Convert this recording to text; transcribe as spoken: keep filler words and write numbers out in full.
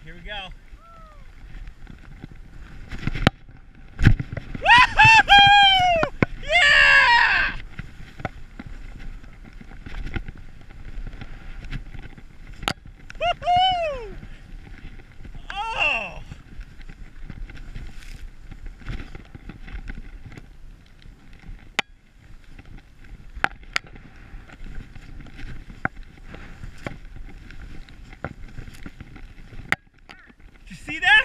Here we go. Yeah! Woohoo! Oh! Did you see that?